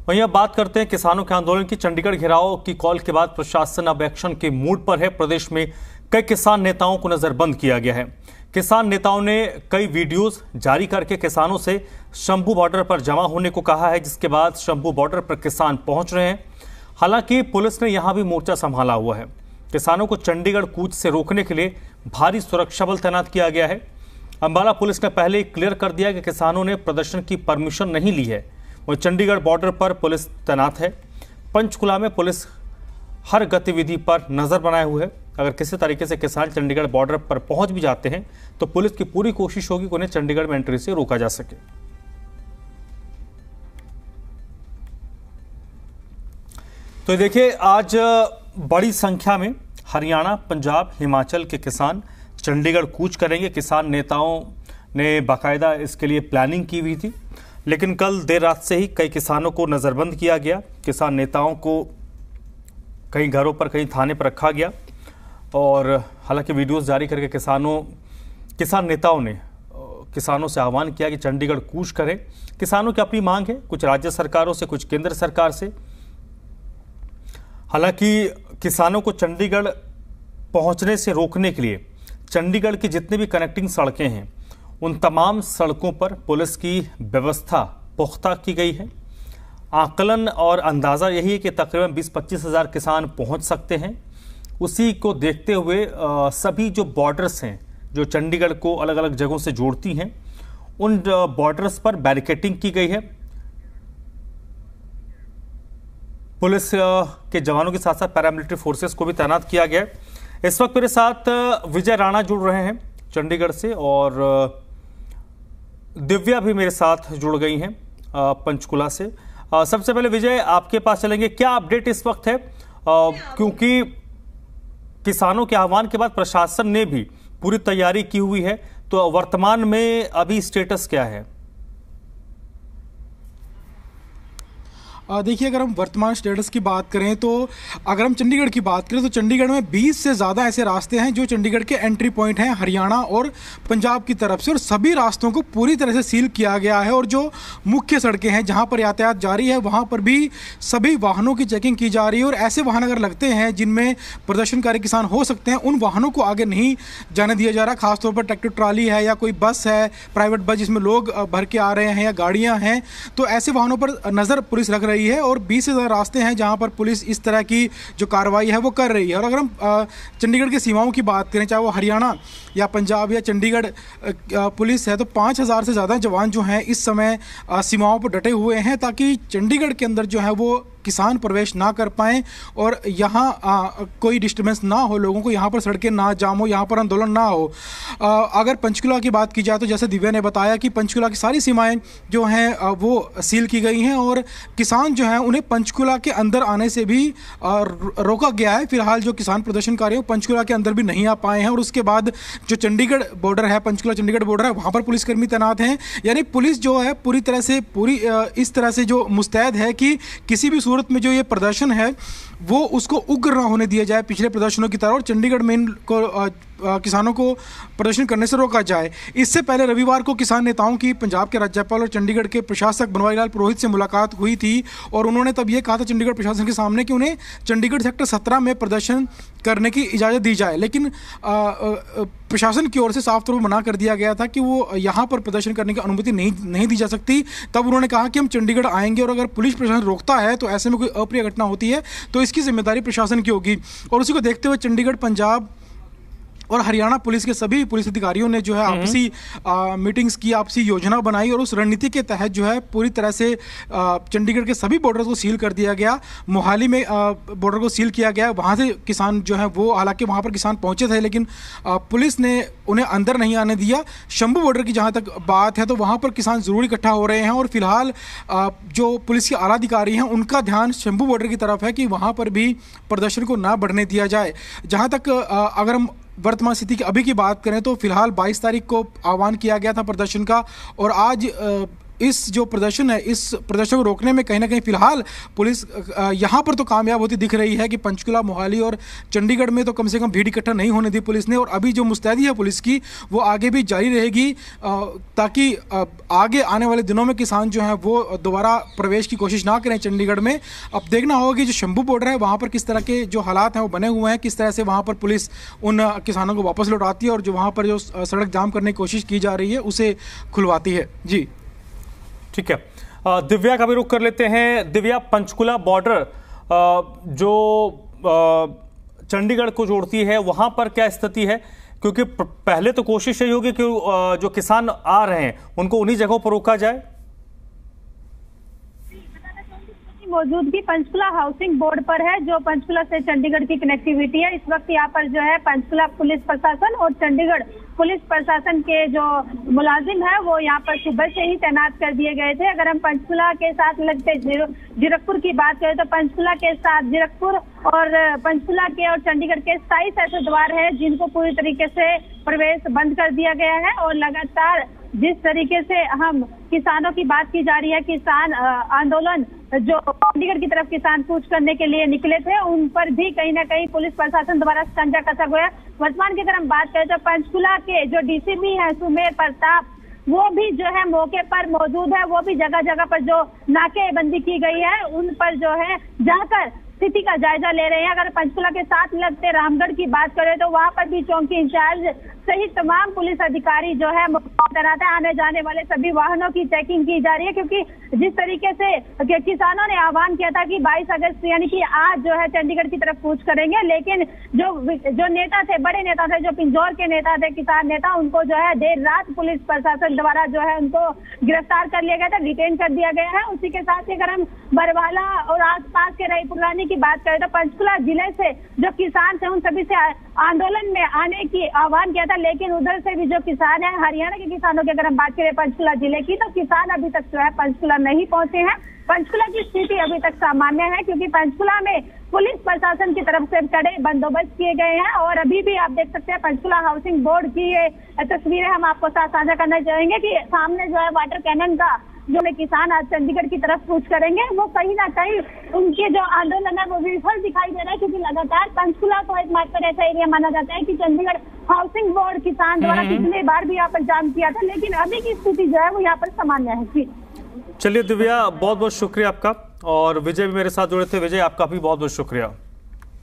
वहीं अब बात करते हैं किसानों के आंदोलन की। चंडीगढ़ घेराव की कॉल के बाद प्रशासन अब एक्शन के मूड पर है। प्रदेश में कई किसान नेताओं को नजरबंद किया गया है। किसान नेताओं ने कई वीडियोस जारी करके किसानों से शंभू बॉर्डर पर जमा होने को कहा है, जिसके बाद शंभू बॉर्डर पर किसान पहुंच रहे हैं। हालांकि पुलिस ने यहां भी मोर्चा संभाला हुआ है। किसानों को चंडीगढ़ कूच से रोकने के लिए भारी सुरक्षा बल तैनात किया गया है। अंबाला पुलिस ने पहले ही क्लियर कर दिया कि किसानों ने प्रदर्शन की परमिशन नहीं ली है। वहीं चंडीगढ़ बॉर्डर पर पुलिस तैनात है। पंचकुला में पुलिस हर गतिविधि पर नजर बनाए हुए है। अगर किसी तरीके से किसान चंडीगढ़ बॉर्डर पर पहुंच भी जाते हैं तो पुलिस की पूरी कोशिश होगी कि उन्हें चंडीगढ़ में एंट्री से रोका जा सके। तो देखिए, आज बड़ी संख्या में हरियाणा, पंजाब, हिमाचल के किसान चंडीगढ़ कूच करेंगे। किसान नेताओं ने बाकायदा इसके लिए प्लानिंग की हुई थी, लेकिन कल देर रात से ही कई किसानों को नज़रबंद किया गया। किसान नेताओं को कहीं घरों पर, कहीं थाने पर रखा गया और हालांकि वीडियोस जारी करके किसान नेताओं ने किसानों से आह्वान किया कि चंडीगढ़ कूच करें। किसानों की अपनी मांग है, कुछ राज्य सरकारों से, कुछ केंद्र सरकार से। हालांकि किसानों को चंडीगढ़ पहुंचने से रोकने के लिए चंडीगढ़ की जितनी भी कनेक्टिंग सड़कें हैं, उन तमाम सड़कों पर पुलिस की व्यवस्था पुख्ता की गई है। आकलन और अंदाज़ा यही है कि तकरीबन 20-25 हज़ार किसान पहुंच सकते हैं। उसी को देखते हुए सभी जो बॉर्डर्स हैं, जो चंडीगढ़ को अलग अलग जगहों से जोड़ती हैं, उन बॉर्डर्स पर बैरिकेडिंग की गई है। पुलिस के जवानों के साथ साथ पैरामिलिट्री फोर्सेस को भी तैनात किया गया है। इस वक्त मेरे साथ विजय राणा जुड़ रहे हैं चंडीगढ़ से और दिव्या भी मेरे साथ जुड़ गई हैं पंचकुला से। सबसे पहले विजय, आपके पास चलेंगे। क्या अपडेट इस वक्त है, क्योंकि किसानों के आह्वान के बाद प्रशासन ने भी पूरी तैयारी की हुई है, तो वर्तमान में अभी स्टेटस क्या है? देखिए, अगर हम वर्तमान स्टेटस की बात करें तो अगर हम चंडीगढ़ की बात करें तो चंडीगढ़ में 20 से ज़्यादा ऐसे रास्ते हैं जो चंडीगढ़ के एंट्री पॉइंट हैं हरियाणा और पंजाब की तरफ से, और सभी रास्तों को पूरी तरह से सील किया गया है। और जो मुख्य सड़कें हैं जहां पर यातायात जारी है, वहां पर भी सभी वाहनों की चेकिंग की जा रही है। और ऐसे वाहन अगर लगते हैं जिनमें प्रदर्शनकारी किसान हो सकते हैं, उन वाहनों को आगे नहीं जाने दिया जा रहा। खासतौर पर ट्रैक्टर ट्राली है या कोई बस है, प्राइवेट बस जिसमें लोग भर के आ रहे हैं, या गाड़ियाँ हैं, तो ऐसे वाहनों पर नज़र पुलिस रख रही है। और 20 से ज़्यादा रास्ते हैं जहां पर पुलिस इस तरह की जो कार्रवाई है वो कर रही है। और अगर हम चंडीगढ़ की सीमाओं की बात करें, चाहे वो हरियाणा या पंजाब या चंडीगढ़ पुलिस है, तो 5000 से ज़्यादा जवान जो हैं इस समय सीमाओं पर डटे हुए हैं, ताकि चंडीगढ़ के अंदर जो है वो किसान प्रवेश ना कर पाएँ और यहाँ कोई डिस्टर्बेंस ना हो, लोगों को यहाँ पर सड़कें ना जाम हो, यहाँ पर आंदोलन ना हो। अगर पंचकुला की बात की जाए तो जैसे दिव्या ने बताया कि पंचकुला की सारी सीमाएं जो हैं वो सील की गई हैं और किसान जो हैं उन्हें पंचकुला के अंदर आने से भी रोका गया है। फिलहाल जो किसान प्रदर्शनकारी हैं पंचकुला के अंदर भी नहीं आ पाए हैं। और उसके बाद जो चंडीगढ़ बॉर्डर है, पंचकुला चंडीगढ़ बॉर्डर है, वहाँ पर पुलिसकर्मी तैनात हैं। यानी पुलिस जो है पूरी इस तरह से जो मुस्तैद है कि किसी भी सूरत में जो ये प्रदर्शन है वो उसको उग्र ना होने दिया जाए पिछले प्रदर्शनों की तरह, और चंडीगढ़ में किसानों को प्रदर्शन करने से रोका जाए। इससे पहले रविवार को किसान नेताओं की पंजाब के राज्यपाल और चंडीगढ़ के प्रशासक बनवारीलाल पुरोहित से मुलाकात हुई थी और उन्होंने तब ये कहा था चंडीगढ़ प्रशासन के सामने कि उन्हें चंडीगढ़ सेक्टर 17 में प्रदर्शन करने की इजाज़त दी जाए। लेकिन प्रशासन की ओर से साफ तौर पर मना कर दिया गया था कि वो यहाँ पर प्रदर्शन करने की अनुमति नहीं दी जा सकती। तब उन्होंने कहा कि हम चंडीगढ़ आएंगे और अगर पुलिस प्रशासन रोकता है तो ऐसे में कोई अप्रिय घटना होती है तो इसकी जिम्मेदारी प्रशासन की होगी। और उसी को देखते हुए चंडीगढ़, पंजाब और हरियाणा पुलिस के सभी पुलिस अधिकारियों ने जो है आपसी मीटिंग्स की, आपसी योजना बनाई और उस रणनीति के तहत जो है पूरी तरह से चंडीगढ़ के सभी बॉर्डर को सील कर दिया गया। मोहाली में बॉर्डर को सील किया गया। वहाँ से किसान जो है वो, हालांकि वहाँ पर किसान पहुँचे थे लेकिन पुलिस ने उन्हें अंदर नहीं आने दिया। शंभू बॉर्डर की जहाँ तक बात है तो वहाँ पर किसान ज़रूर इकट्ठा हो रहे हैं और फिलहाल जो पुलिस के आला अधिकारी हैं उनका ध्यान शंभू बॉर्डर की तरफ है कि वहाँ पर भी प्रदर्शन को ना बढ़ने दिया जाए। जहाँ तक अगर हम वर्तमान स्थिति की अभी की बात करें तो फिलहाल 22 तारीख को आह्वान किया गया था प्रदर्शन का और आज इस जो प्रदर्शन है, इस प्रदर्शन को रोकने में कहीं ना कहीं फिलहाल पुलिस यहाँ पर तो कामयाब होती दिख रही है कि पंचकुला, मोहाली और चंडीगढ़ में तो कम से कम भीड़ इकट्ठा नहीं होने दी पुलिस ने। और अभी जो मुस्तैदी है पुलिस की वो आगे भी जारी रहेगी, ताकि आगे आने वाले दिनों में किसान जो हैं वो दोबारा प्रवेश की कोशिश ना करें चंडीगढ़ में। अब देखना होगा कि जो शंभू बॉर्डर है वहाँ पर किस तरह के जो हालात हैं वो बने हुए हैं, किस तरह से वहाँ पर पुलिस उन किसानों को वापस लौटाती है और जो वहाँ पर जो सड़क जाम करने की कोशिश की जा रही है उसे खुलवाती है। जी ठीक है, दिव्या का भी रुख कर लेते हैं। दिव्या, पंचकुला बॉर्डर जो चंडीगढ़ को जोड़ती है वहां पर क्या स्थिति है? क्योंकि पहले तो कोशिश यही होगी कि जो किसान आ रहे हैं उनको उन्हीं जगहों पर रोका जाए। मौजूदगी पंचकुला हाउसिंग बोर्ड पर है, जो पंचकुला से चंडीगढ़ की कनेक्टिविटी है। इस वक्त यहाँ पर जो है पंचकुला पुलिस प्रशासन और चंडीगढ़ पुलिस प्रशासन के जो मुलाजिम है वो यहाँ पर सुबह से ही तैनात कर दिए गए थे। अगर हम पंचकुला के साथ लगते जीरकपुर की बात करें तो पंचकुला के साथ जीरकपुर और पंचकुला के और चंडीगढ़ के 27 ऐसे द्वार है जिनको पूरी तरीके से प्रवेश बंद कर दिया गया है। और लगातार जिस तरीके से हम किसानों की बात की जा रही है, किसान आंदोलन जो चंडीगढ़ की तरफ किसान कूच करने के लिए निकले थे उन पर भी कहीं ना कहीं पुलिस प्रशासन द्वारा शिकंजा कसा गया। वर्तमान की अगर हम बात करें तो पंचकुला के जो डीसीपी है सुमेर प्रताप, वो भी जो है मौके पर मौजूद है। वो भी जगह जगह पर जो नाकेबंदी की गई है उन पर जो है जाकर स्थिति का जायजा ले रहे हैं। अगर पंचकुला के साथ लगते रामगढ़ की बात करें तो वहां पर भी चौकी इंचार्ज सहित तमाम पुलिस अधिकारी जो है तैनात है। आने जाने वाले सभी वाहनों की चेकिंग की जा रही है, क्योंकि जिस तरीके से किसानों ने आह्वान किया था कि 22 अगस्त यानी कि आज जो है चंडीगढ़ की तरफ कूच करेंगे, लेकिन जो नेता थे, बड़े नेता थे, जो पिंजौर के नेता थे, किसान नेता, उनको जो है देर रात पुलिस प्रशासन द्वारा जो है उनको गिरफ्तार कर लिया गया था, डिटेन कर दिया गया है। उसी के साथ ही अगर हम बरवाला और आसपास के रायपुरानी की बात करें तो पंचकुला जिले से जो किसान थे उन सभी से आंदोलन में आने की आह्वान किया था, लेकिन उधर से भी जो किसान है, हरियाणा के किसानों की अगर हम बात करें पंचकुला जिले की, तो किसान अभी तक जो है पंचकुला नहीं पहुंचे हैं। पंचकुला की स्थिति अभी तक सामान्य है, क्योंकि पंचकुला में पुलिस प्रशासन की तरफ से कड़े बंदोबस्त किए गए हैं। और अभी भी आप देख सकते हैं पंचकुला हाउसिंग बोर्ड की ये तस्वीरें हम आपको साथ साझा करना चाहेंगे कि सामने जो है वाटर कैनन का जो किसान आज चंडीगढ़ की तरफ कूच करेंगे, वो कहीं ना कहीं उनके जो आंदोलन है वो विफल दिखाई दे रहा है, क्योंकि लगातार पंचकुला को एकमात्र ऐसा एरिया माना जाता है कि चंडीगढ़ हाउसिंग बोर्ड किसान द्वारा पिछले बार भी यहाँ पर जाम किया था, लेकिन अभी की स्थिति जो है वो यहाँ पर सामान्य है। जी चलिए दिव्या, बहुत बहुत शुक्रिया आपका। और विजय भी मेरे साथ जुड़े थे। विजय, आपका भी बहुत बहुत शुक्रिया।